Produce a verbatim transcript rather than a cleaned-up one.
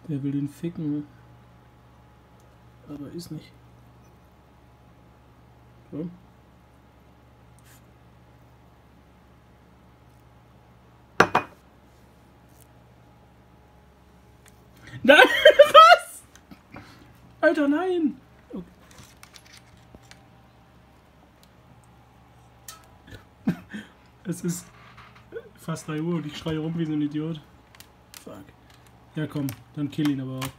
Der will den ficken. Aber ist nicht. So. Nein! Was? Alter, nein! Okay. Es ist fast drei Uhr und ich schreie rum wie so ein Idiot. Fuck. Ja komm, dann kill ihn aber auch.